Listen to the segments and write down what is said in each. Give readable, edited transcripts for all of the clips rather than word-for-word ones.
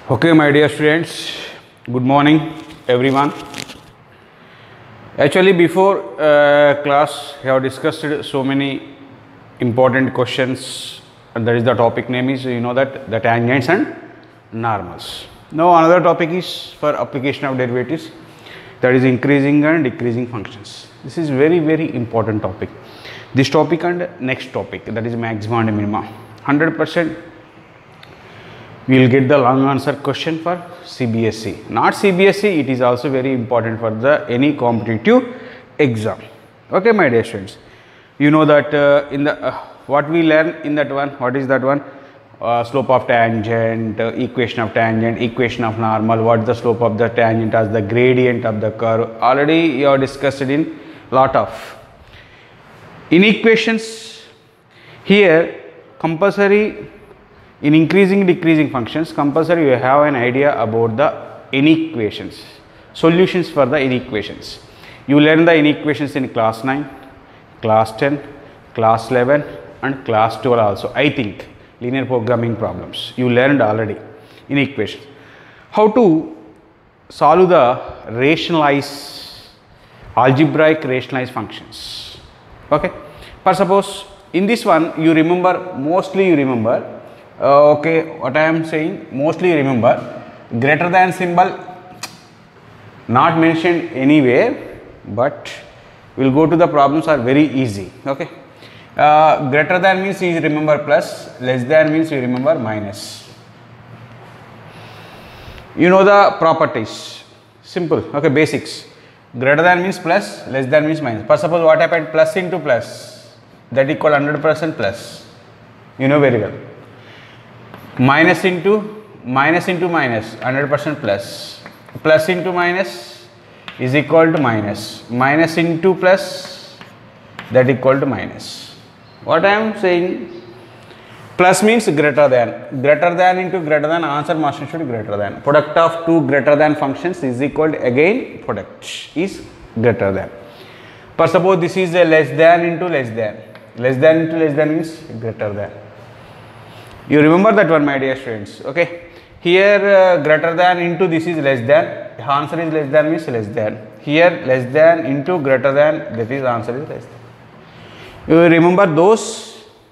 Okay, my dear students, good morning everyone. Actually, before class, we have discussed so many important questions, and that is the topic name is that the tangents and normals. Now, another topic is for application of derivatives, that is increasing and decreasing functions. This is very important topic. This topic and next topic, that is maxima and minima, 100%. We will get the long answer question for CBSE. Not CBSE, it is also very important for the any competitive exam. Okay, my dear students. You know that in the what we learn in that one, what is that one? Slope of tangent, equation of tangent, equation of normal, what is the slope of the tangent as the gradient of the curve. Already you have discussed it in lot of. In equations, here compulsory. In increasing decreasing functions, compulsory you have an idea about the inequations, solutions for the inequations. You learn the inequations in class 9, class 10, class 11 and class 12 also. I think linear programming problems you learned already inequations. How to solve the algebraic rationalized functions. Okay. For suppose in this one you remember, mostly you remember. Okay, what I am saying, mostly remember, greater than symbol not mentioned anywhere, but we will go to the problems are very easy. Okay, greater than means you remember plus, less than means you remember minus. You know the properties, simple. Okay, basics. Greater than means plus, less than means minus. For suppose what happened, plus into plus, that equal 100% plus. You know very well. Minus into minus 100% plus, plus into minus is equal to minus, minus into plus that equal to minus. What I am saying, plus means greater than into greater than, answer must should be greater than. Product of two greater than functions is equal to, again product is greater than. For suppose this is a less than into less than, less than into less than means greater than. You remember that one, my dear students. Okay, here greater than into this is less than, the answer is less than means less than. Here less than into greater than, that is answer is less than. You remember those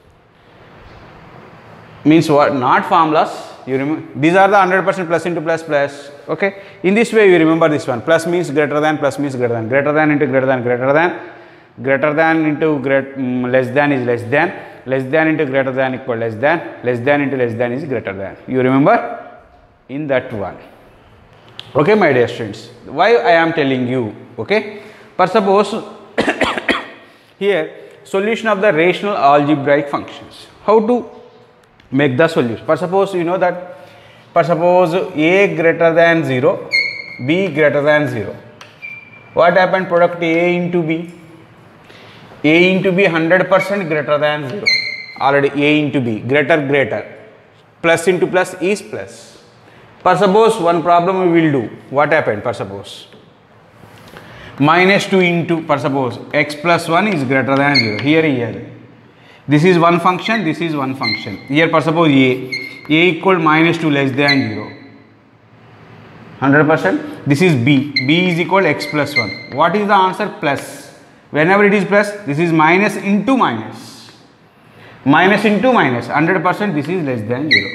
means what, not formulas. You remember these are the 100% plus into plus plus. Okay, in this way you remember this one, plus means greater than, plus means greater than into greater than into less than is less than into greater than equal less than into less than is greater than. You remember in that one. Okay, my dear students, why I am telling you? Okay, for suppose here solution of the rational algebraic functions. How to make the solution? For suppose you know that, for suppose a greater than 0, b greater than 0. What happened? Product a into b. A into b 100% greater than 0. Already a into b greater. Plus into plus is plus. For suppose one problem we will do. What happened? For suppose minus 2 into, for suppose x plus 1 is greater than 0. Here. This is one function, this is one function. Here for suppose a equal minus 2 less than 0. 100%. This is b is equal x plus 1. What is the answer? Plus. Whenever it is plus, this is minus into minus. Minus into minus, 100% this is less than 0.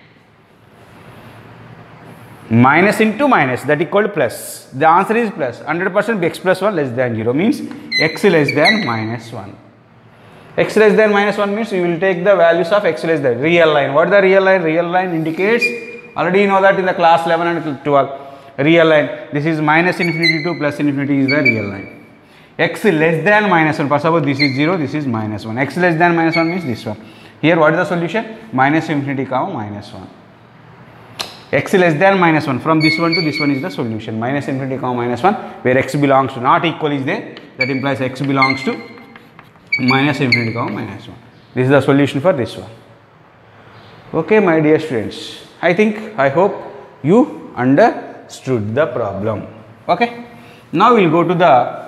Minus into minus, that equal to plus. The answer is plus. 100% x plus 1 less than 0 means x less than minus 1. X less than minus 1 means you will take the values of x less than real line. What is the real line? Real line indicates, already you know that in the class 11 and 12. Real line, this is minus infinity to plus infinity is the real line. X less than minus 1, for suppose this is 0, this is minus 1. X less than minus 1 means this one. Here what is the solution? Minus infinity comma minus 1. X less than minus 1, from this one to this one is the solution. Minus infinity comma minus 1, where x belongs to not equal is there, that implies x belongs to minus infinity comma minus 1. This is the solution for this one. Okay, my dear students, I hope you understood the problem. Okay, now we will go to the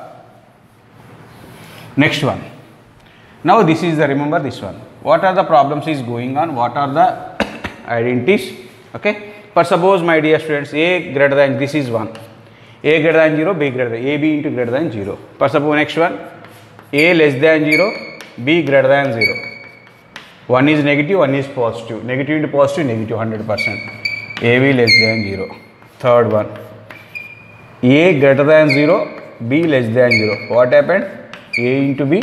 next one. Now this is the, remember this one. What are the problems is going on? What are the identities? Okay. For suppose my dear students, a greater than, this is 1, a greater than 0, b greater than, a b into greater than 0. For suppose next one, a less than 0, b greater than 0. One is negative, one is positive. Negative into positive, negative 100%. A b less than 0. Third one, a greater than 0, b less than 0. What happened? A into b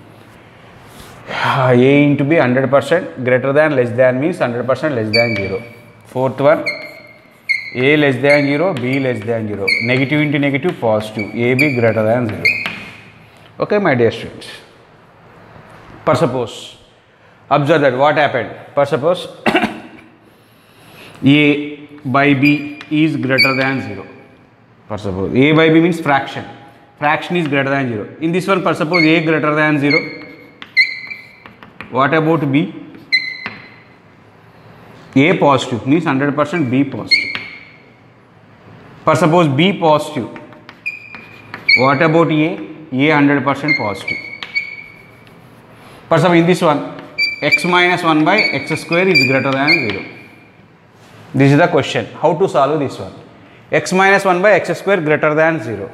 100%, greater than less than means 100% less than 0. Fourth one, a less than 0, b less than 0. Negative into negative, positive. A b greater than 0. Okay, my dear students. For suppose, observe that what happened. For suppose a by b is greater than 0. For suppose a by b means fraction. Fraction is greater than 0. In this one, for suppose a greater than 0. What about b? A positive means 100%, b positive. For suppose b positive. What about a? A 100% positive. For suppose in this one, x minus 1 by x square is greater than 0. This is the question. How to solve this one? X minus 1 by x square greater than 0.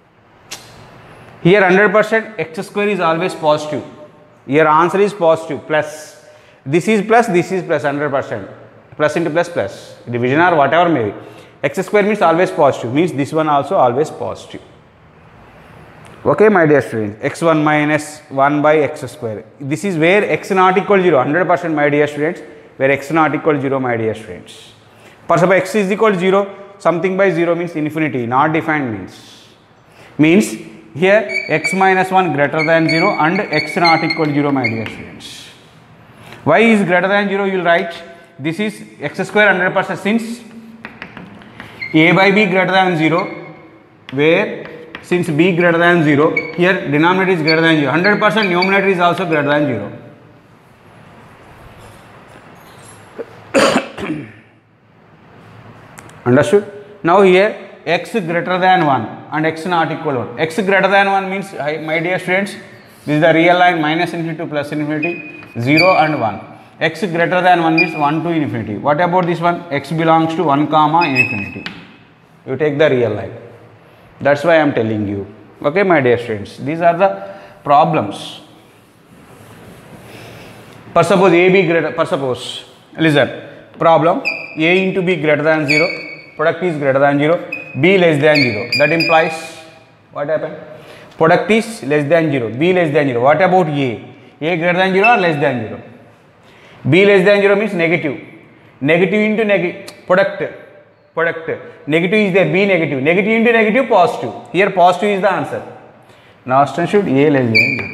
Here 100% x square is always positive. Your answer is positive, plus. This is plus 100%. Plus into plus plus. Division or whatever may be. X square means always positive. Means this one also always positive. Okay, my dear students. X1 minus 1 by x square. This is where x not equal 0. 100% my dear students. Where x not equal 0 my dear students. For suppose x is equal to 0. Something by 0 means infinity. Not defined means here x minus 1 greater than 0 and x not equal to 0 my dear students. Y is greater than 0, you will write this is x square 100% since a by b greater than 0, where since b greater than 0, here denominator is greater than 0, 100% numerator is also greater than 0. Understood? Now here x greater than 1 and x not equal to 1. X greater than 1 means, my dear students, this is the real line minus infinity to plus infinity, 0 and 1. X greater than 1 means 1 to infinity. What about this one? X belongs to 1 comma infinity. You take the real line. That's why I am telling you. Okay, my dear students, these are the problems. For suppose a b greater, for suppose, listen, problem a into b greater than 0, product is greater than 0, b less than 0. That implies what happened? Product is less than 0, b less than 0. What about a? A greater than 0 or less than 0? B less than 0 means negative. Negative into negative, product. Negative is there, b negative. Negative into negative, positive. Here positive is the answer. Now student should a less than 0.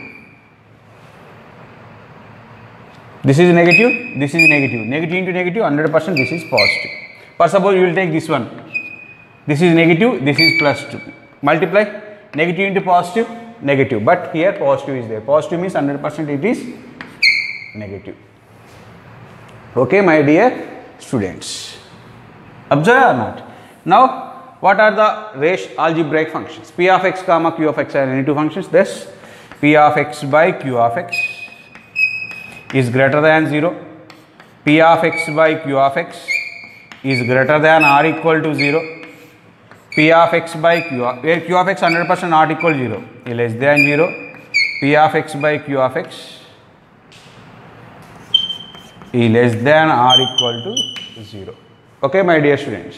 This is negative, this is negative. Negative into negative, 100% this is positive. For suppose you will take this one. This is negative, this is plus 2. Multiply negative into positive, negative. But here positive is there. Positive means 100% it is negative. Okay, my dear students. Observe or not? Now, what are the algebraic functions? P of x comma q of x are any two functions. Thus, P of x by q of x is greater than 0. P of x by q of x is greater than or equal to 0. P of x by q of, where q of x 100% not equal to 0, is less than 0. P of x by q of x is less than or equal to 0. Okay, my dear students.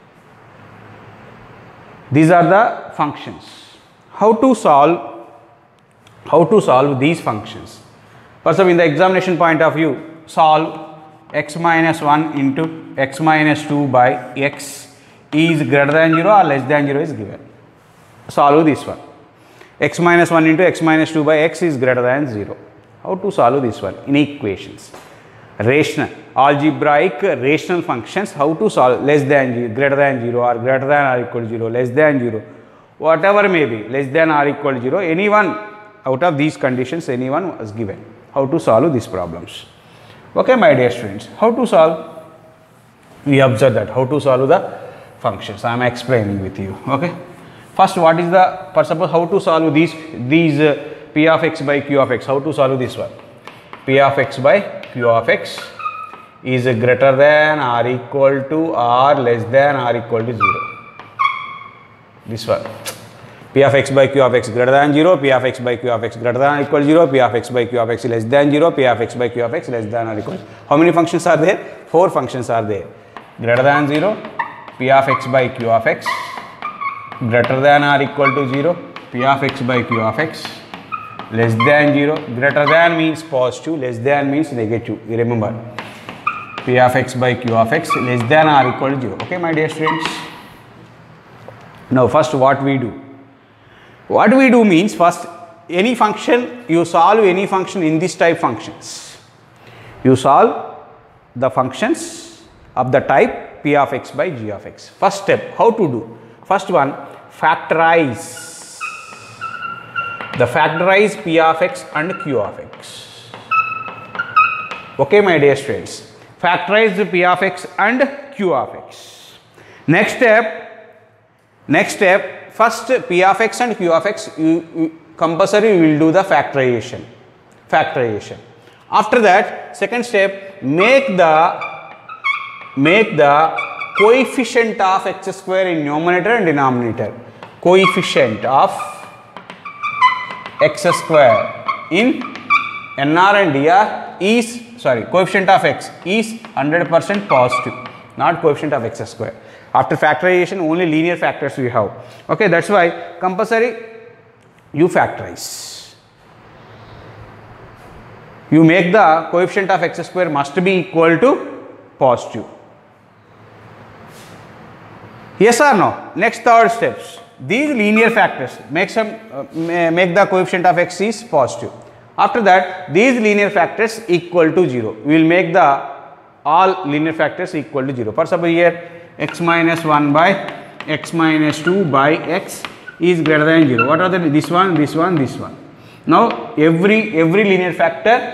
These are the functions. How to solve these functions? First of all, in the examination point of view, solve x minus 1 into x minus 2 by x is greater than 0 or less than 0 is given. Solve this one. X minus 1 into x minus 2 by x is greater than 0. How to solve this one? In equations. Rational, algebraic rational functions, how to solve less than 0, greater than 0 or greater than or equal to 0, less than 0, whatever may be, less than or equal to 0, anyone out of these conditions, anyone was given. How to solve these problems? Okay, my dear students, how to solve? We observe that, how to solve the functions. I am explaining with you. Okay. First, what is the, for suppose, how to solve these P of x by q of x, how to solve this one? P of x by q of x is greater than or equal to or less than or equal to 0. This one. P of x by q of x greater than 0, P of x by q of x greater than or equal to 0, P of x by q of x less than 0, P of x by q of x less than or equal to. How many functions are there? 4 functions are there. Greater than 0, P of x by q of x greater than or equal to 0, P of x by q of x less than 0. Greater than means positive, less than means negative. You remember. P of x by q of x less than or equal to 0. Okay, my dear students. Now, first what we do? What we do means, first any function, you solve any function in this type functions. You solve the functions of the type P of x by g of x. First step, how to do? First one, factorize. The factorize P of x and q of x. Okay, my dear students. Factorize the P of x and q of x. Next step, first P of x and q of x, compulsory you will do the factorization. After that, second step, make the coefficient of x square in numerator and denominator. Coefficient of x square in NR and DR is, coefficient of x is 100% positive, not coefficient of x square. After factorization, only linear factors we have. Okay, that's why compulsory you factorize. You make the coefficient of x square must be equal to positive. Yes or no? Next third steps. These linear factors make the coefficient of x is positive. After that, these linear factors equal to 0. We will make the all linear factors equal to 0. For example, here x minus 1 by x minus 2 by x is greater than 0. What are the this one, this one, this one. Now every linear factor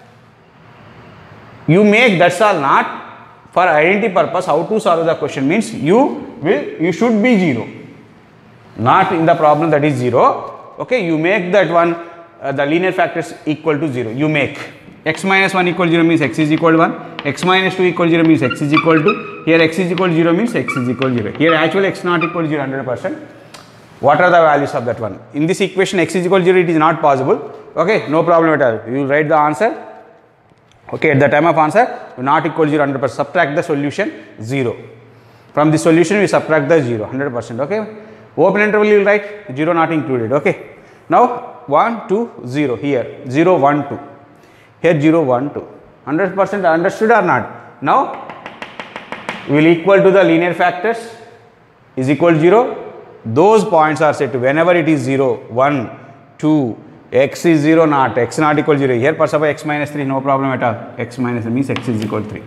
you make, that's all. Not for identity purpose, how to solve the question means you should be 0. Not in the problem that is 0. Okay, you make that one the linear factors equal to 0. You make x minus 1 equal to 0 means x is equal to 1, x minus 2 equal to 0 means x is equal to, here x is equal to 0 means x is equal to 0. Here actually x not equal to 0 100%. What are the values of that one? In this equation x is equal to 0, it is not possible. Okay, no problem at all. You will write the answer. Okay, at the time of answer, not equal to 0 100%. Subtract the solution 0. From the solution we subtract the 0 100%. Okay, open interval you will write 0 not included. Okay, now 1 2 0, here 0 1 2, here 0 1 2, 100% understood or not? Now we will equal to the linear factors is equal to 0. Those points are set to whenever it is 0 1 2, x is 0 not, x not equal to 0. Here for suppose x minus 3, no problem at all. X minus 3 means x is equal to 3.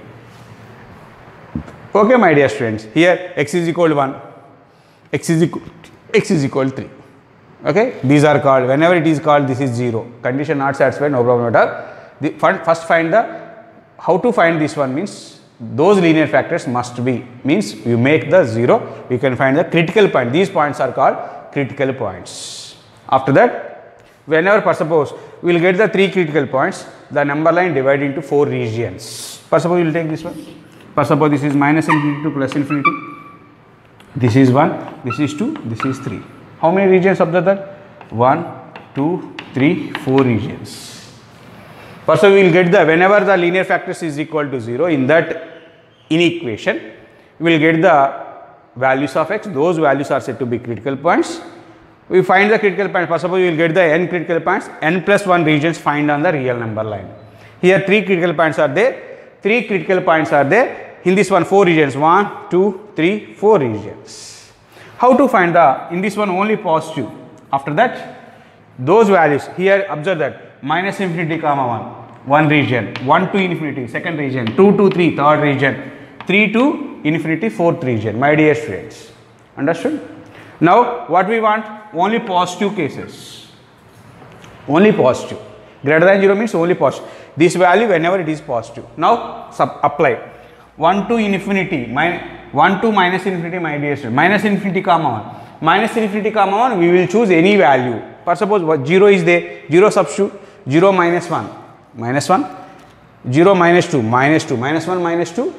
Okay, my dear students, here x is equal to 1, x is equal to 3. Okay, these are called, whenever it is called, this is 0. Condition not satisfied, no problem at all. First find the, how to find this one means, those linear factors must be, means you make the 0, you can find the critical point. These points are called critical points. After that, whenever, for suppose, we will get the 3 critical points, the number line divided into 4 regions. For suppose, we will take this one. For suppose, this is minus infinity to plus infinity. This is 1, this is 2, this is 3. How many regions of that? 1, 2, 3, 4 regions. First, we will get the, whenever the linear factors is equal to 0, in that equation, we will get the values of x. Those values are said to be critical points. We find the critical point. First of all, you will get the n critical points, n plus 1 regions find on the real number line. Here 3 critical points are there. 3 critical points are there. In this one 4 regions, 1, 2, 3, 4 regions. How to find the, in this one only positive. After that, those values, here observe that minus infinity comma 1 region, 1 to infinity second region, 2 to 3 third region, 3 to infinity fourth region. My dear students, understood? Now what we want? Only positive cases. Only positive. Greater than 0 means only positive. This value whenever it is positive. Now apply. 1 to infinity, 1 to minus infinity, my dear student. Minus infinity comma 1. Minus infinity comma 1, we will choose any value. For suppose 0 is there, 0 substitute, 0 minus 1. Minus 1. 0 minus 2, minus 2, minus 1 minus 2,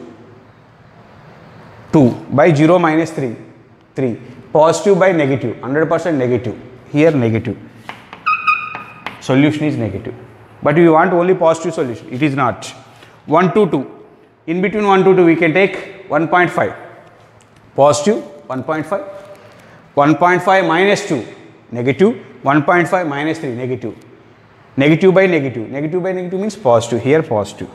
2 by 0 minus 3, 3. Positive by negative, 100% negative. Here negative. Solution is negative. But we want only positive solution. It is not. 1 to 2. In between 1 to 2 we can take 1.5. Positive 1.5. 1.5 minus 2 negative. 1.5 minus 3 negative. Negative by negative. Negative by negative means positive. Here positive.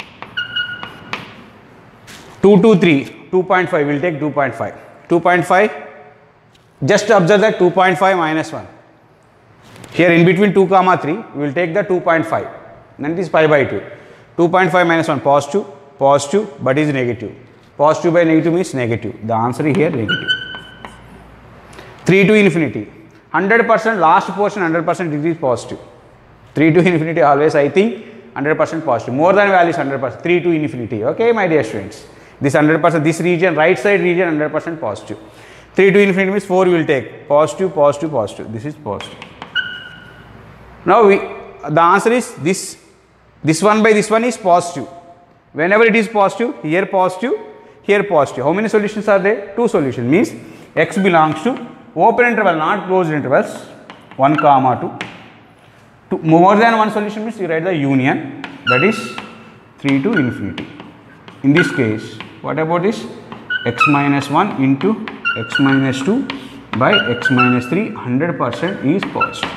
2 to 3. 2.5. We will take 2.5. 2.5. Just observe that 2.5 minus 1. Here in between 2 comma 3, we will take the 2.5. Then it is pi by 2. 2.5 minus 1 positive, positive but is negative. Positive by negative means negative. The answer is here negative. 3 to infinity. 100% last portion 100% it is positive. 3 to infinity always I think 100% positive. More than value is 100%. 3 to infinity. Okay, my dear students. This 100%, this region, right side region 100% positive. 3 to infinity means 4 we will take. Positive, positive, positive. This is positive. Now the answer is this one by this one is positive. Whenever it is positive, here positive, here positive. How many solutions are there? 2 solutions. Means x belongs to open interval, not closed intervals. 1 comma 2. More than one solution means you write the union, that is 3 to infinity. In this case, what about this? X minus 1 into x minus 2 by x minus 3, 100% is positive.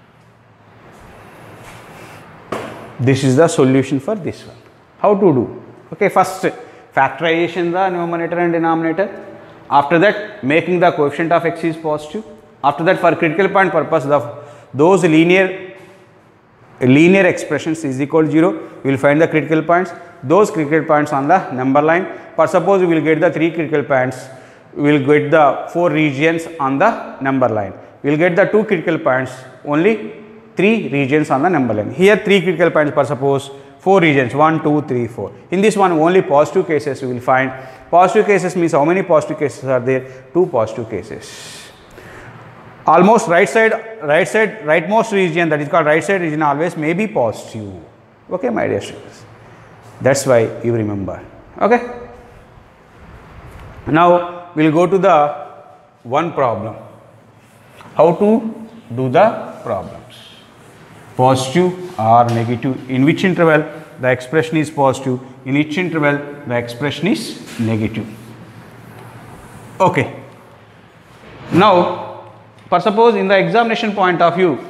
This is the solution for this one. How to do? Okay, first factorization the numerator and denominator. After that, making the coefficient of x is positive. After that, for critical point purpose, those linear expressions is equal to 0. We will find the critical points. Those critical points on the number line. For suppose we will get the 3 critical points, we will get the 4 regions on the number line. We will get the 2 critical points, only 3 regions on the number line. Here 3 critical points, for suppose 4 regions, 1, 2, 3, 4. In this one only positive cases we will find. Positive cases means how many positive cases are there? 2 positive cases. Almost rightmost region, that is called right side region, always may be positive. Okay, my dear students. That's why you remember. Okay. Now we will go to the one problem. How to do the problems? Positive or negative. In which interval the expression is positive? In which interval the expression is negative? Okay. Now, for suppose in the examination point of view,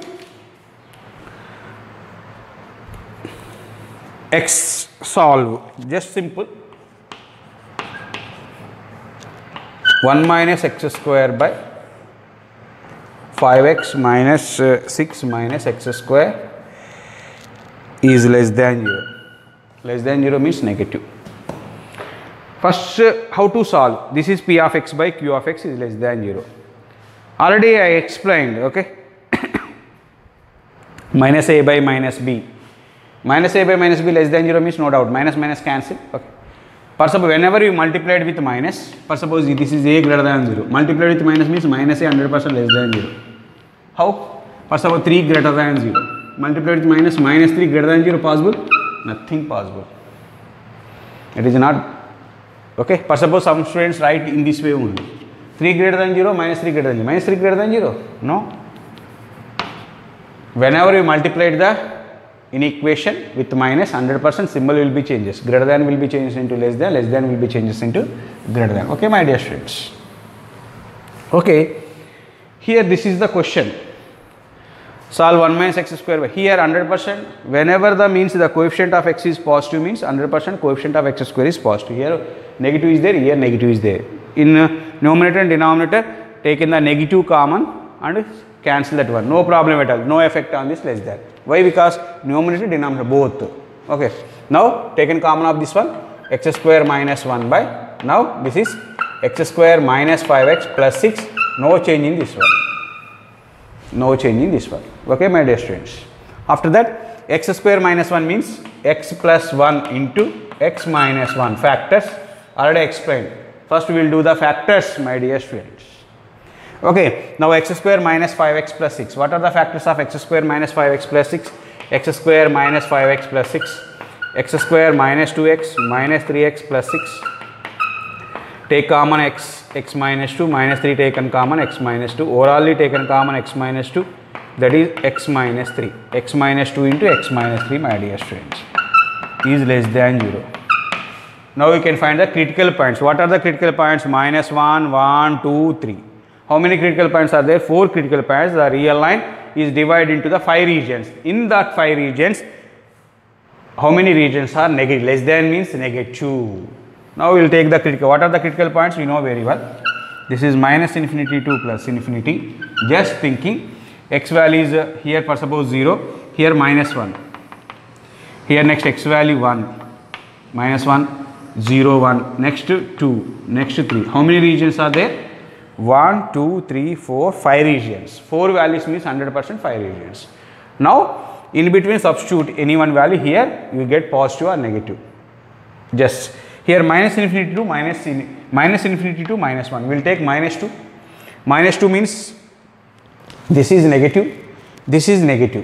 x solve, just simple. 1 minus x square by 5x minus 6 minus x square is less than 0. Less than 0 means negative. First, how to solve? This is p of x by q of x is less than 0. Already I explained, okay. Minus a by minus b. Minus a by minus b less than 0 means no doubt. Minus minus cancel. Okay. For suppose whenever you multiplied with minus, for suppose this is a greater than 0. Multiplied with minus means minus a 100% less than 0. How? For suppose 3 greater than 0. Multiplied with minus, minus 3 greater than 0 possible? Nothing possible. It is not. Okay. For suppose some students write in this way only. 3 greater than 0, minus 3 greater than 0. Minus 3 greater than 0? No. Whenever you multiplied the in equation with minus, 100% symbol will be changes. Greater than will be changed into less than will be changes into greater than. Okay, my dear students. Okay, here this is the question. Solve 1 minus x square by, here 100%, whenever the means the coefficient of x is positive means 100% coefficient of x square is positive. Here negative is there, here negative is there. In numerator and denominator, take in the negative common and cancel that one. No problem at all. No effect on this less than. Why? Because numerator, denominator both. Okay. Now taken common of this one, x square minus 1 by, now this is x square minus 5x plus 6. No change in this one. No change in this one. Okay, my dear students. After that, x square minus 1 means x plus 1 into x minus 1 factors. Already explained. First we will do the factors, my dear students. Okay, now x square minus 5x plus 6. What are the factors of x square minus 5x plus 6? X square minus 5x plus 6. x square minus 2x minus 3x plus 6. Take common x minus 2 minus 3 taken common x minus 2. Orally taken common x minus 2, that is x minus 3. X minus 2 into x minus 3, my dear students, is less than 0. Now we can find the critical points. What are the critical points? Minus 1, 1, 2, 3. How many critical points are there? 4 critical points. The real line is divided into the 5 regions. In that 5 regions, how many regions are negative? Less than means negative. Now we will take the critical. What are the critical points? You know very well. This is minus infinity to plus infinity. Just thinking, x value is here for suppose 0, here minus 1. Here next x value 1, minus 1, 0, 1, next 2, next 3. How many regions are there? 1, 2, 3, 4, 5 regions. 4 values means 100% 5 regions. Now, in between substitute any one value. Here you get positive or negative. Just here minus infinity to minus infinity to minus 1. We will take minus 2. Minus 2 means this is negative, this is negative,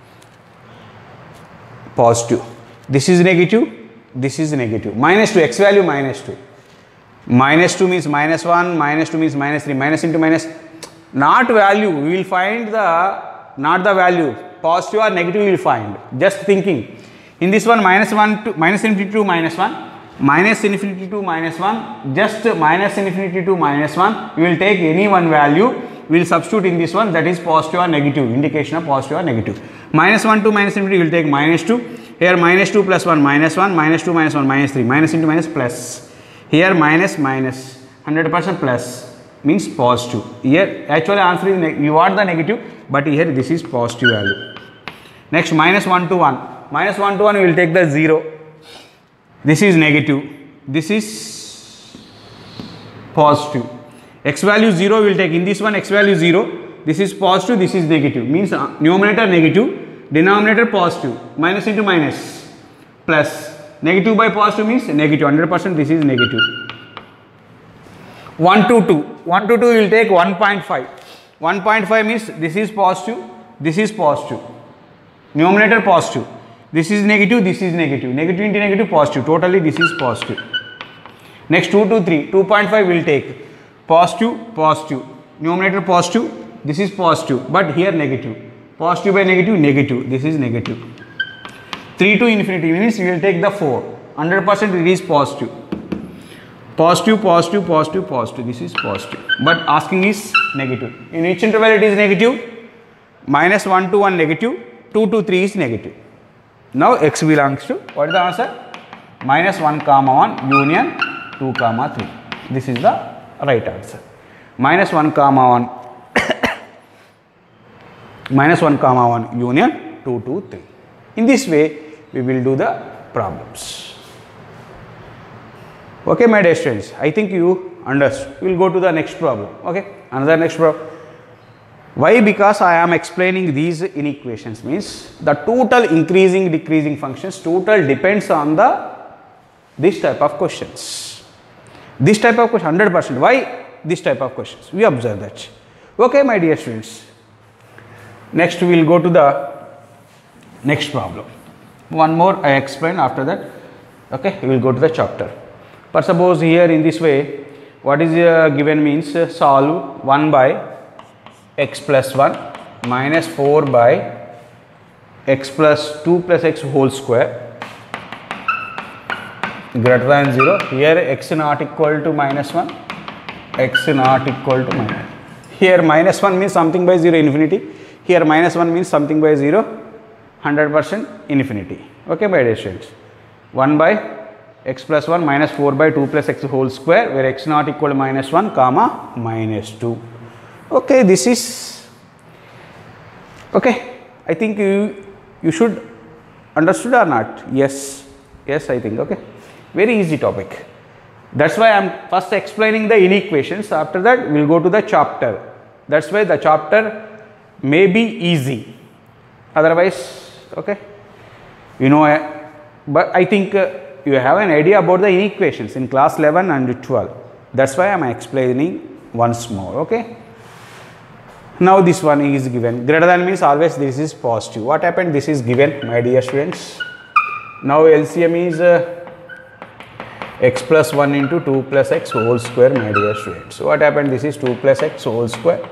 positive. This is negative, this is negative. Minus 2, x value minus 2. Minus 2 means minus 1, minus 2 means minus 3, minus into minus, not value, we will find the, not the value, positive or negative we will find, just thinking. In this one minus 1 to minus infinity to minus 1, minus infinity to minus 1, just minus infinity to minus 1, we will take any one value, we will substitute in this one, that is positive or negative, indication of positive or negative. Minus 1 to minus infinity we will take minus 2, here minus 2 plus 1, minus 1, minus 2 minus 1, minus 3, minus into minus plus. Here minus minus 100% plus means positive. Here actually answer is you want the negative, but here this is positive value. Next minus 1 to 1. Minus 1 to 1 we will take the 0. This is negative. This is positive. X value 0 we will take in this one, x value 0. This is positive, this is negative. Means numerator negative, denominator positive. Minus into minus plus. Negative by positive means negative, 100% this is negative. 1 to 2. 1 to 2 we will take 1.5. 1.5 means this is positive, this is positive. Numerator positive. This is negative, this is negative. Negative into negative, positive. Totally this is positive. Next 2 to 3. 2.5 we will take positive, positive. Numerator positive, this is positive, but here negative. Positive by negative, negative. This is negative. 3 to infinity means we will take the 4. 100% it is positive. Positive, positive, positive, positive. This is positive. But asking is negative. In each interval it is negative. Minus 1 to 1 negative. 2 to 3 is negative. Now x belongs to, what is the answer? Minus 1 comma 1 union 2 comma 3. This is the right answer. Minus 1 comma 1 minus 1 comma 1 union 2 to 3. In this way we will do the problems. Okay, my dear students, I think you understood. We will go to the next problem. Okay, another next problem. Why? Because I am explaining these inequations means the total increasing decreasing functions total depends on the this type of questions. This type of question 100%. Why this type of questions? We observe that. Okay, my dear students. Next we will go to the next problem. One more I explain, after that okay we will go to the chapter. But suppose here in this way, what is given means solve 1 by x plus 1 minus 4 by x plus 2 plus x whole square greater than 0. Here x not equal to minus 1, x not equal to minus. Here minus 1 means something by 0 infinity. Here minus 1 means something by 0 100% infinity. Okay, my dear students. 1 by x plus 1 minus 4 by 2 plus x whole square, where x not equal to minus 1 comma minus 2. Okay, this is okay. I think you should understood or not? Yes, yes, I think. Okay, very easy topic. That's why I am first explaining the inequations. After that, we will go to the chapter. That's why the chapter may be easy. Otherwise, okay, you know, but I think you have an idea about the inequations in class 11 and 12. That's why I am explaining once more. Okay. Now this one is given. Greater than means always this is positive. What happened? This is given, my dear students. Now LCM is x plus 1 into 2 plus x whole square, my dear students. So what happened? This is 2 plus x whole square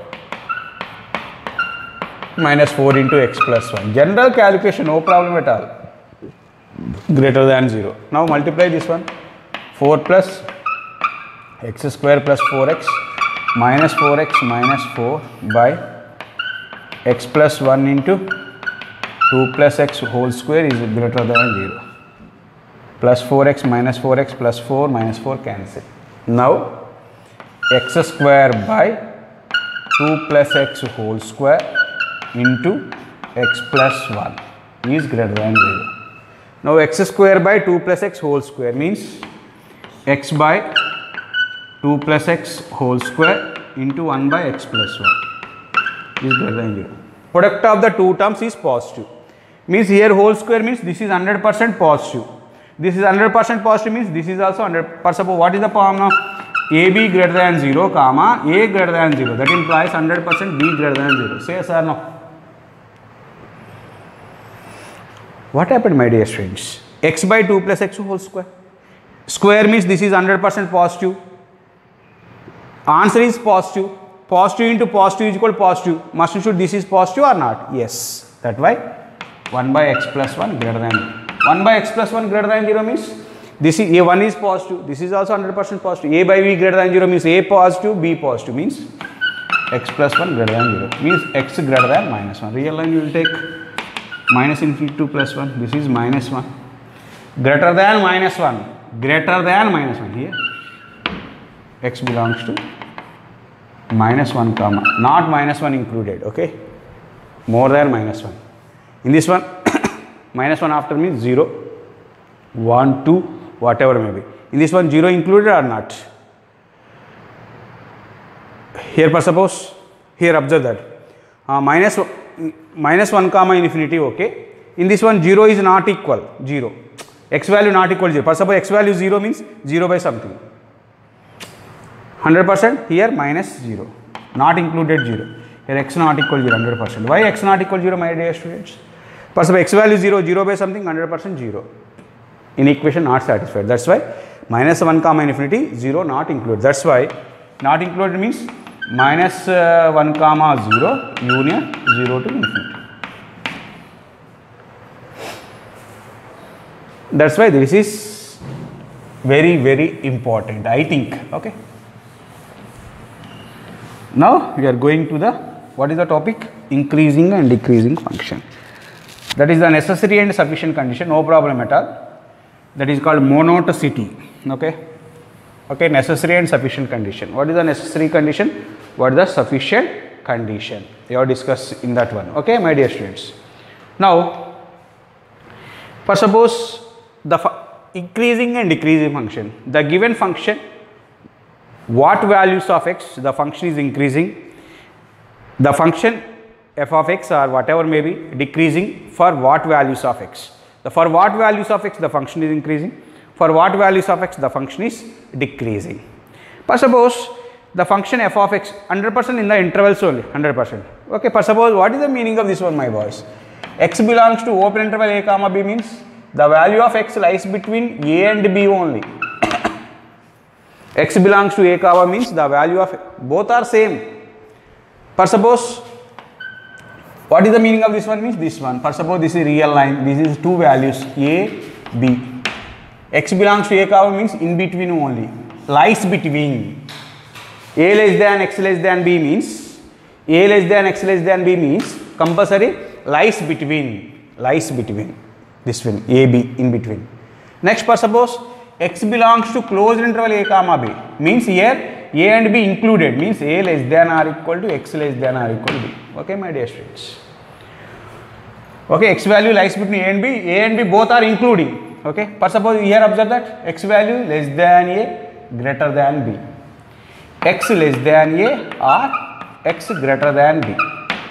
minus 4 into x plus 1. General calculation, no problem at all. Greater than 0. Now multiply this one. 4 plus x square plus 4x minus 4x minus 4 by x plus 1 into 2 plus x whole square is greater than 0. Plus 4x minus 4x plus 4 minus 4 cancel. Now x square by 2 plus x whole square into x plus 1 is greater than 0. Now x square by 2 plus x whole square means x by 2 plus x whole square into 1 by x plus 1 is greater than 0. Product of the two terms is positive. Means here whole square means this is 100% positive. This is 100% positive means this is also 100%. Suppose what is the form now? AB greater than 0 comma A greater than 0. That implies 100% B greater than 0. Say yes or no? What happened, my dear students? X by 2 plus x whole square. Square means this is 100% positive. Answer is positive. Positive into positive is equal to positive. Must should this is positive or not? Yes. That's why 1 by x plus 1 greater than 1 by x plus 1 greater than 0 means this is A1 is positive. This is also 100% positive. A by B greater than 0 means A positive, B positive means x plus 1 greater than 0 means x greater than minus 1. Real line you will take minus infinity to plus 1. This is minus 1. Greater than minus 1. Greater than minus 1 here. X belongs to minus 1 comma. Not minus 1 included. Okay. More than minus 1. In this one, minus 1 after means 0, 1, 2, whatever may be. In this one, 0 included or not? Here, for suppose, here observe that. Minus 1 comma infinity, okay. In this one, 0 is not equal, 0. X value not equal to 0. For suppose x value 0 means 0 by something. 100% here minus 0. Not included 0. Here x not equal to 0, 100%. Why x not equal to 0, my dear students? For suppose x value 0, 0 by something, 100% 0. In equation not satisfied. That's why minus 1 comma infinity, 0 not included. That's why not included means minus 1 comma 0 union 0 to infinity. That's why this is very, very important, I think. Okay. Now we are going to the, what is the topic? Increasing and decreasing function. That is the necessary and sufficient condition, no problem at all. That is called monotonicity. Okay. Okay, necessary and sufficient condition. What is the necessary condition? What is the sufficient condition? We have discussed in that one. Okay, my dear students. Now, for suppose the increasing and decreasing function, the given function, what values of x, the function is increasing, the function f of x or whatever may be decreasing for what values of x. For what values of x the function is increasing, for what values of x the function is decreasing. For suppose the function f of x 100% in the intervals only, 100%. Okay, for suppose what is the meaning of this one, my boys? X belongs to open interval a comma b means the value of x lies between a and b only. X belongs to a comma means the value of both are same. For suppose what is the meaning of this one means this one. For suppose this is real line, this is two values a, b. X belongs to a comma means in between only, lies between. A less than x less than b means a less than x less than b means compulsory lies between this one a b in between. Next, for suppose x belongs to closed interval a comma b means here a and b included means a less than or equal to x less than or equal to b. Okay, my dear students. Okay, x value lies between a and b both are including. Okay, for suppose here observe that x value less than a greater than b, x less than a or x greater than b.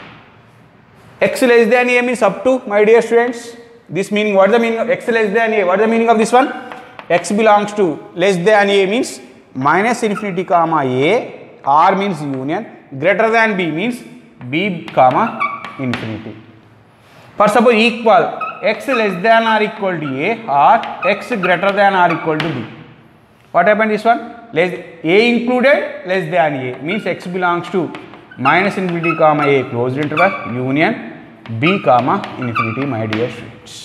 X less than a means up to, my dear students. This meaning, what is the meaning of x less than a? What is the meaning of this one? X belongs to less than a means minus infinity comma a, r means union, greater than b means b comma infinity. For suppose equal, x less than or equal to a or x greater than or equal to b. What happened this one? A included less than a means x belongs to minus infinity comma a closed interval union b comma infinity, my dear students.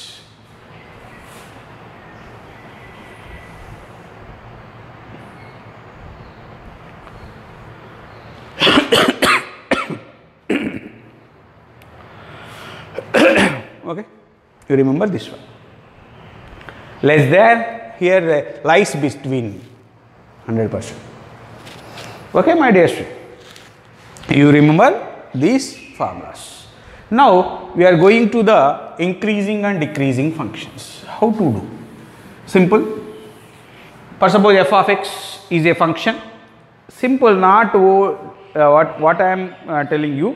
Okay, you remember this one. Less than here lies between 100%. Okay, my dear student, you remember these formulas. Now we are going to the increasing and decreasing functions. How to do? Simple. First suppose f of x is a function. Simple, not what I am telling you.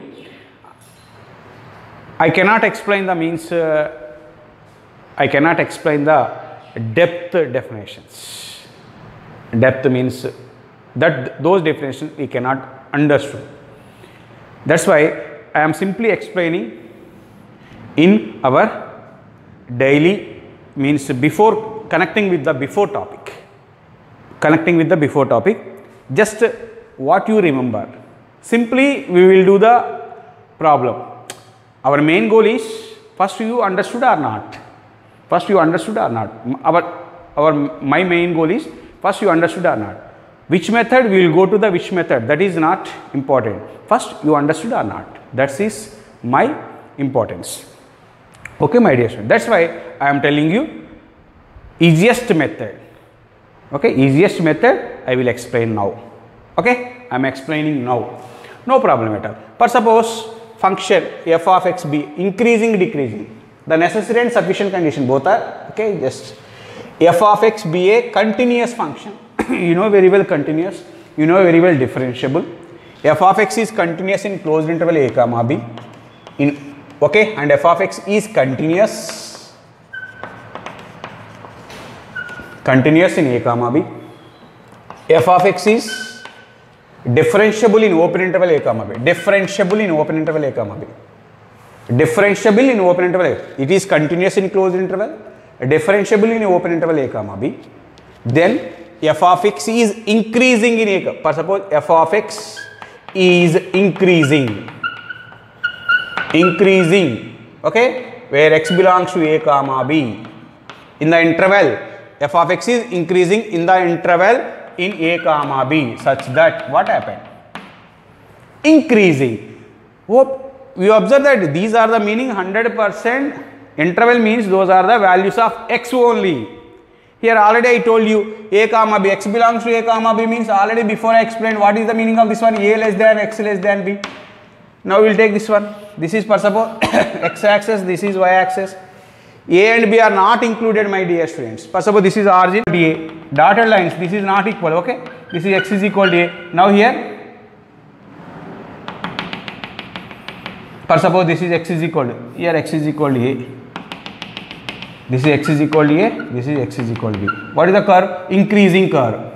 I cannot explain the means, I cannot explain the depth definitions. Depth means that those definitions we cannot understand. That's why I am simply explaining in our daily means before connecting with the before topic. Connecting with the before topic, just what you remember. Simply we will do the problem. Our main goal is first you understood or not. First you understood or not. My main goal is first you understood or not. Which method we will go to the which method, that is not important. First you understood or not. That is my importance. Okay, my dear student. That's why I am telling you easiest method. Okay, easiest method I will explain now. Okay, I am explaining now. No problem at all. For suppose function f of x be increasing decreasing, the necessary and sufficient condition both are okay. Just f of x be a continuous function. You know very well continuous, you know very well differentiable. F of x is continuous in closed interval a comma b in okay, and f of x is continuous in a comma b. F of x is differentiable in open interval a comma b. Differentiable in open interval a comma b. Differentiable in open interval a. It is continuous in closed interval. Differentiable in open interval a comma b. Then f of x is increasing in a. For suppose f of x is increasing. Okay, where x belongs to a comma b. In the interval, f of x is increasing in the interval in a comma b, such that what happened? Increasing. Hope you observe that these are the meaning 100%. Interval means those are the values of x only. Here already I told you a comma b, x belongs to a comma b means already before I explained what is the meaning of this one, a less than x less than b. Now we will take this one. This is for suppose x axis, this is y axis. A and b are not included, my dear students. For suppose this is origin dA, dotted lines, this is not equal, okay. This is x is equal to a. Now here, for suppose this is x is equal to, here x is equal to a. This is x is equal to a, this is x is equal to b. What is the curve? Increasing curve.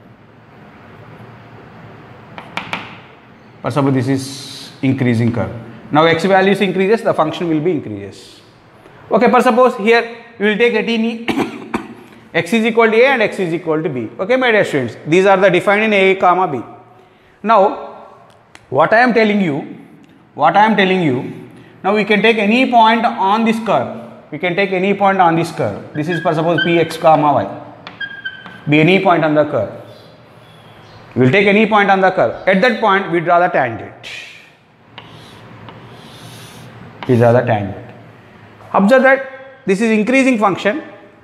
For suppose this is increasing curve. Now x values increases, the function will be increases. Okay, for suppose here we will take x is equal to a and x is equal to b. Okay, my dear students, these are the defined in a comma b. Now, what I am telling you, now we can take any point on this curve. We can take any point on this curve. This is for suppose px comma y. Be any point on the curve. We will take any point on the curve. At that point, we draw the tangent. We draw the tangent. Observe that this is increasing function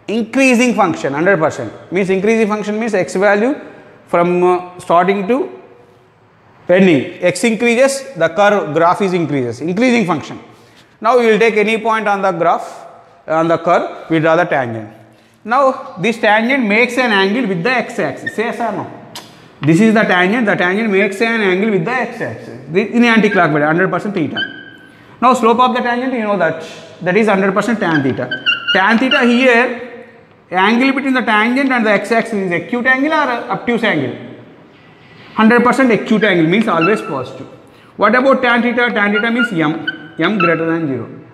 100%. Means increasing function means x value from starting to ending. X increases, the curve graph is increases. Increasing function. Now we will take any point on the graph, on the curve, we draw the tangent. Now this tangent makes an angle with the x axis. Say yes or no? This is the tangent makes an angle with the x axis. In anti-clockwise 100% theta. Now slope of the tangent, you know that is 100% tan theta. Tan theta here, angle between the tangent and the x axis is acute angle or obtuse angle? 100% acute angle means always positive. What about tan theta? Tan theta means m greater than 0.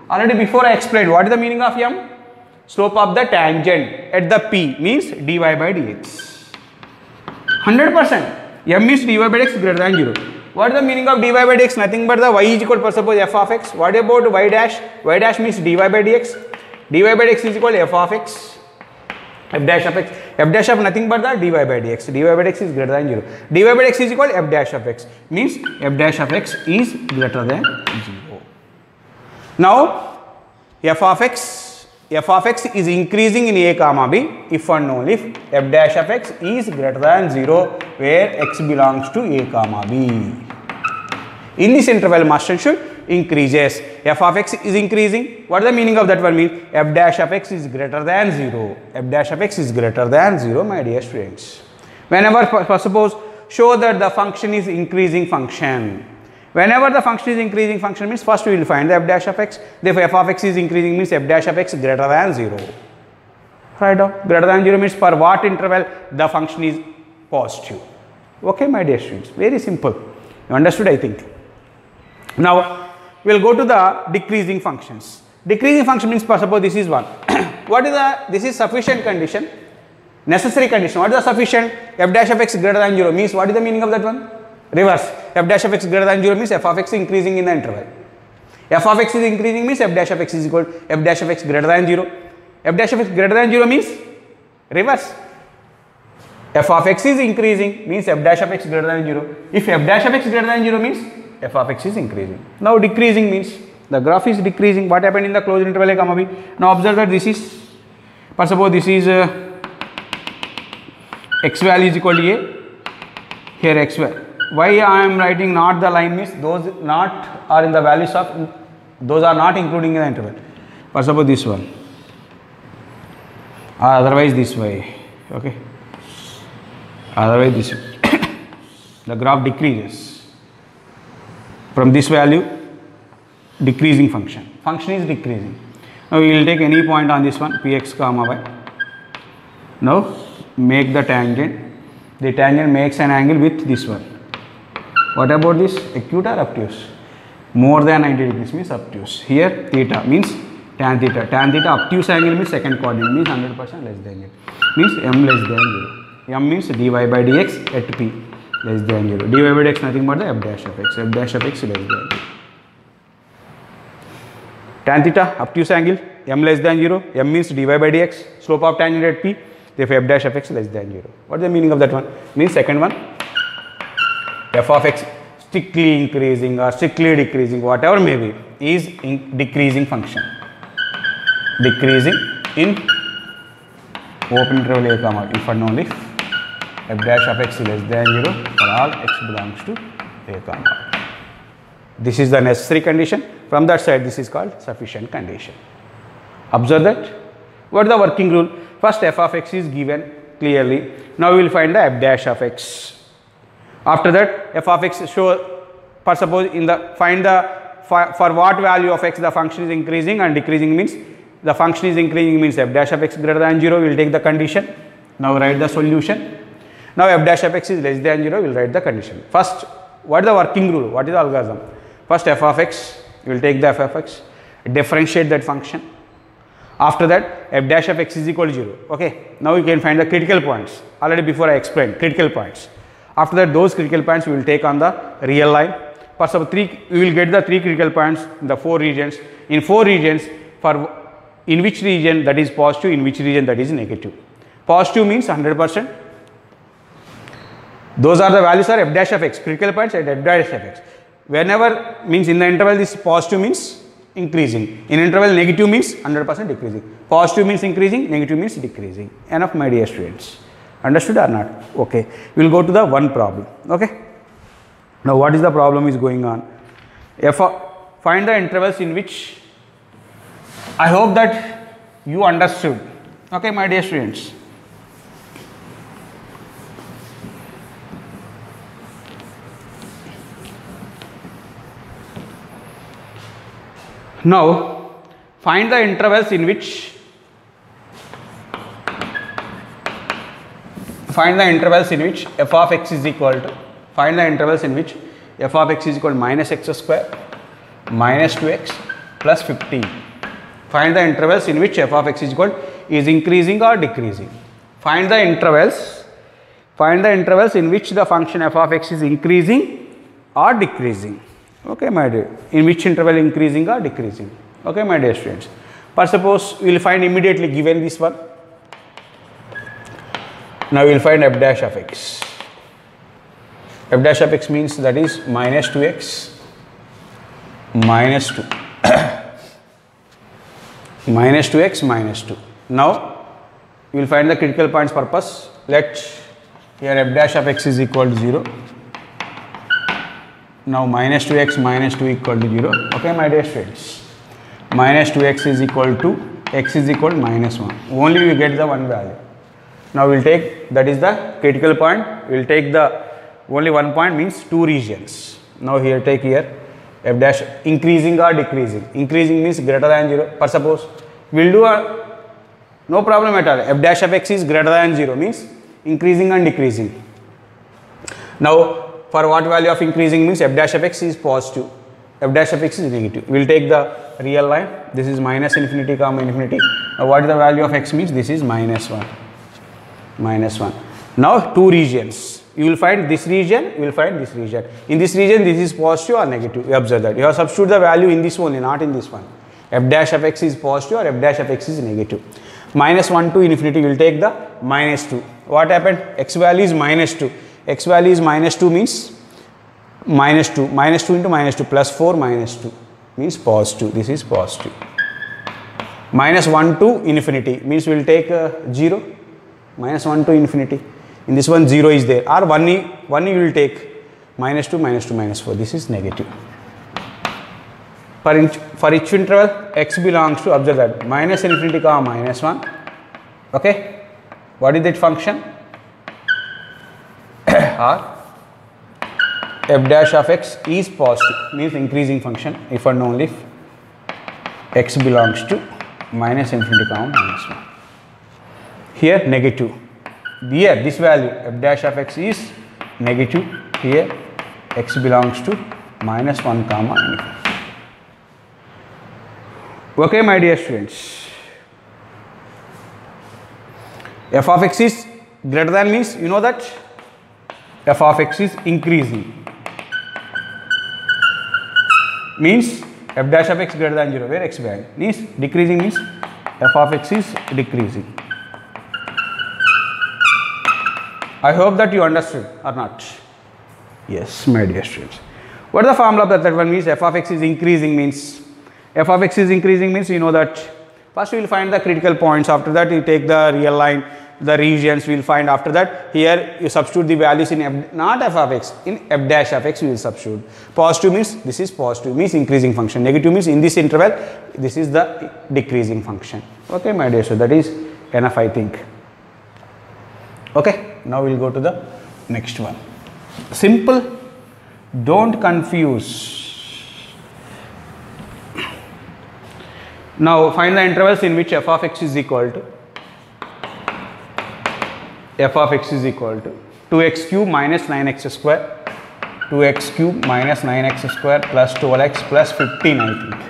Already before I explained what is the meaning of m? Slope of the tangent at the P means dy by dx. 100%. M is dy by dx greater than 0. What is the meaning of dy by dx? Nothing but the y is equal to, suppose, f of x. What about y dash? Y dash means dy by dx. Dy by dx is equal to f of x. F dash of x. F dash of nothing but the dy by dx. Dy by dx is greater than 0. Dy by dx is equal to f dash of x. Means f dash of x is greater than 0. Now, f of x is increasing in a comma b if and only if f dash of x is greater than 0 where x belongs to a comma b. In this interval, must and should increases. F of x is increasing. What is the meaning of that one? Means f dash of x is greater than 0. F dash of x is greater than 0, my dear students. Whenever, suppose, show that the function is increasing function. Whenever the function is increasing function means first we will find the f dash of x. Therefore, f of x is increasing means f dash of x greater than 0. Write down. Greater than 0 means for what interval the function is positive. Okay, my dear students. Very simple. You understood, I think. Now, we will go to the decreasing functions. Decreasing function means, suppose this is 1. What is this is sufficient condition, necessary condition. What is the sufficient? F dash of x greater than 0 means what is the meaning of that one? Reverse. F dash of x greater than 0 means f of x increasing in the interval. F of x is increasing means f dash of x is equal to f dash of x greater than 0. F dash of x greater than 0 means reverse. F of x is increasing means f dash of x greater than 0. If f dash of x greater than 0 means f of x is increasing. Now decreasing means the graph is decreasing. What happened in the closed interval a comma b? Now observe that this is, suppose this is x value is equal to a. Here x value. Why I am writing not the line means those not are in the values of, those are not including in the interval. For suppose this one, or otherwise this way. Okay. Otherwise this way. The graph decreases from this value, decreasing function. Function is decreasing. Now we will take any point on this one, px comma y. Now make the tangent. The tangent makes an angle with this one. What about this? Acute or obtuse? More than 90 degrees means obtuse. Here theta means tan theta. Tan theta obtuse angle means second quadrant means 100% less than it. Means m less than 0. M means dy by dx at p less than 0. Dy by dx nothing but the f dash of x. F dash of x less than 0. Tan theta obtuse angle m less than 0. M means dy by dx. Slope of tangent at p. Therefore, f dash of x less than 0. What is the meaning of that one? Means second one, f of x strictly increasing or strictly decreasing, whatever may be, is in decreasing function. Decreasing in open interval a comma if and only if f dash of x less than 0 for all x belongs to a comma. This is the necessary condition. From that side, this is called sufficient condition. Observe that. What is the working rule? First, f of x is given clearly. Now we will find the f dash of x. After that, f of x show, for suppose in the find the for what value of x the function is increasing and decreasing means the function is increasing means f dash of x greater than 0. We will take the condition. Now write the solution. Now f dash of x is less than 0. We will write the condition. First, what is the working rule? What is the algorithm? First, f of x. We will take the f of x, differentiate that function. After that, f dash of x is equal to 0. Okay. Now we can find the critical points. Already before I explained critical points. After that, those critical points we will take on the real line. For suppose we will get the 3 critical points in the 4 regions. In 4 regions, for in which region that is positive, in which region that is negative. Positive means 100%. Those are the values are f dash of x, critical points at f dash of x. Whenever means in the interval this positive means increasing. In interval negative means 100% decreasing. Positive means increasing, negative means decreasing. Enough, my dear students. Understood or not? Okay. We will go to the one problem. Okay. Now what is the problem is going on? Find the intervals in which, I hope that you understood. Okay, my dear students. Now find the intervals in which f of x is equal to, find the intervals in which f of x is equal to minus x square, minus 2x, plus 15. Find the intervals in which f of x is increasing or decreasing. Find the intervals in which the function f of x is increasing or decreasing. Okay, my dear. In which interval increasing or decreasing. Okay, my dear students. For suppose we will find immediately given this one. Now we will find f dash of x. F dash of x means that is minus 2x minus 2 minus 2x minus 2. Now we will find the critical points purpose. Let here f dash of x is equal to 0. Now minus 2x minus 2 equal to 0. Okay, my dear students. Minus 2x is equal to x is equal to minus 1. Only we get the one value. Now we will take, that is the critical point. We will take the only one point, means two regions. Now here take here f dash increasing or decreasing. Increasing means greater than 0. For suppose we will do a no problem at all. F dash of x is greater than 0 means increasing and decreasing. Now for what value of increasing means f dash of x is positive, f dash of x is negative. We will take the real line. This is minus infinity comma infinity. Now what is the value of x means? This is minus 1. Minus 1. Now two regions. You will find this region, you will find this region. In this region, this is positive or negative. You observe that. You have substitute the value in this only, not in this one. F dash of x is positive or f dash of x is negative. Minus 1 to infinity, you will take the minus 2. What happened? X value is minus 2. X value is minus 2 means minus 2. Minus 2 into minus 2 plus 4 minus 2 means positive. This is positive. Minus 1 to infinity means we will take 0. Minus 1 to infinity. In this one 0 is there, or 1 you will take minus 2 minus 2 minus 4. This is negative. For each interval x belongs to, observe that, minus infinity comma minus 1. Okay, what is that function? Or f dash of x is positive, means increasing function if and only if x belongs to minus infinity comma minus 1. Here negative. Here this value f dash of x is negative. Here x belongs to minus 1 comma infinity. Okay, my dear students. F of x is greater than means you know that f of x is increasing. Means f dash of x greater than 0 where x value is decreasing means f of x is decreasing. I hope that you understood or not. Yes, my dear students. What is the formula of that one means f of x is increasing means f of x is increasing means you know that first we will find the critical points, after that you take the real line, the regions we will find, after that here you substitute the values in f, not f of x, in f dash of x we will substitute. Positive means this is positive, means increasing function. Negative means in this interval this is the decreasing function. Okay, my dear, so that is enough I think. Okay, now we will go to the next one. Simple, don't confuse. Now find the intervals in which f of x is equal to 2x cube minus 9x square, 2x cube minus 9x square plus 12x plus 15 I think.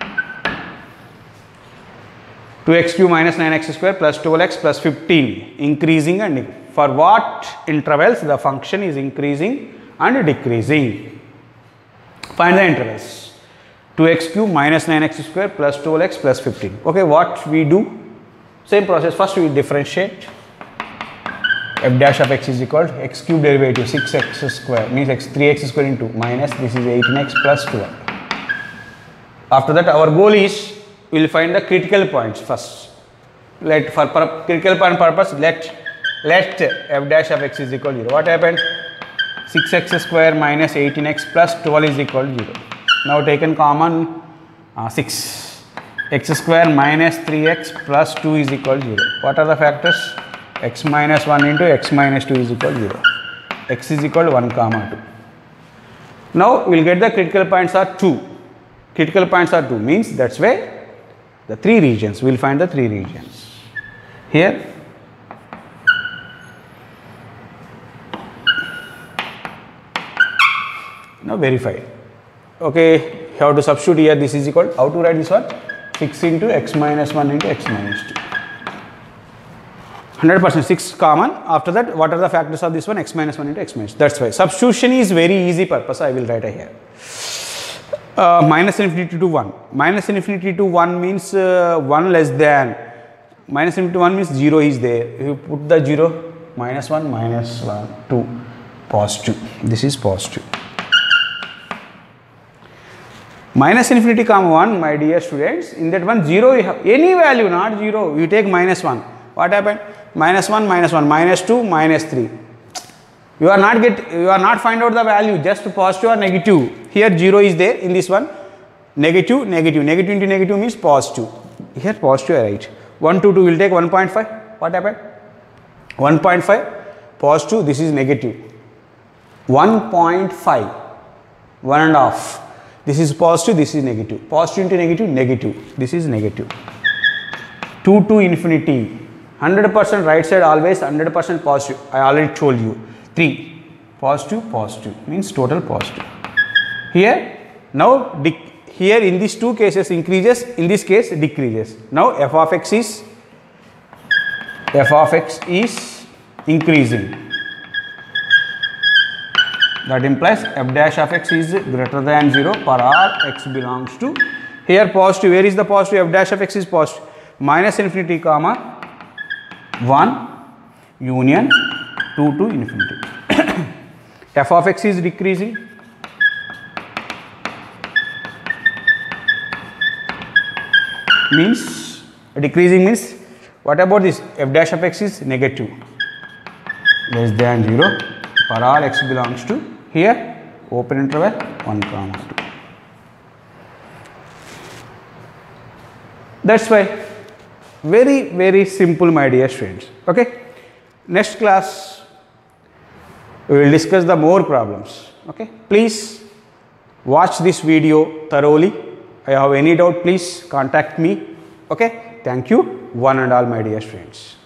2x cube minus 9x square plus 12x plus 15, increasing and for what intervals the function is increasing and decreasing. Find the intervals. 2x cube minus 9x square plus 12x plus 15. Okay, what we do? Same process. First we differentiate. F dash of x is equal to x cube derivative 6x square means 3x square into minus this is 18x plus 12. After that our goal is we will find the critical points first. Let for critical point purpose let f dash of x is equal to 0. What happened? 6x square minus 18x plus 12 is equal to 0. Now taken common 6. X square minus 3x plus 2 is equal to 0. What are the factors? X minus 1 into x minus 2 is equal to 0. X is equal to 1 comma 2. Now we will get the critical points are 2. Critical points are 2 means that's why the 3 regions. We will find the 3 regions. Here now verify. Okay, you have to substitute here. This is equal, how to write this one? 6 into x minus 1 into x minus 2. 100% 6 common. After that, what are the factors of this one? X minus 1 into x minus 2. That's why substitution is very easy purpose. I will write it here. Minus infinity to 1. Minus infinity to 1 means 1 less than. Minus infinity to 1 means 0 is there. You put the 0, minus 1, 2, positive. This is positive. Minus infinity comma 1, my dear students, in that one 0 you have any value, not 0, you take minus 1. What happened? Minus 1, minus 1, minus 2, minus 3. You are not find out the value, just positive or negative. Here 0 is there in this one. Negative, negative, negative into negative means positive. Here positive I write. 1 to 2 will take 1.5. What happened? 1.5 positive, this is negative. 1.5, 1.5. This is positive, this is negative. Positive into negative, negative. This is negative. 2 to infinity. 100% right side always 100% positive. I already told you. 3 positive, positive means total positive. Here now here in these two cases increases, in this case decreases. Now f of x is increasing. That implies f dash of x is greater than 0 for all x belongs to, here positive, where is the positive? F dash of x is positive. Minus infinity comma 1 union 2 to infinity. F of x is decreasing. Means decreasing means, what about this? F dash of x is negative, less than 0 for all x belongs to, here open interval 1 comma 2. That's why very simple, my dear students. Okay, next class we will discuss the more problems. Okay, please watch this video thoroughly. If you have any doubt, please contact me. Okay, thank you one and all, my dear students.